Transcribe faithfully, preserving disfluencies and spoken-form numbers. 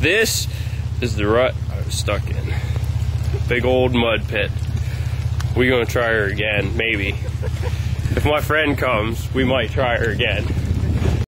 this is the rut I was stuck in. Big old mud pit. We're gonna try her again, maybe. If my friend comes, we might try her again.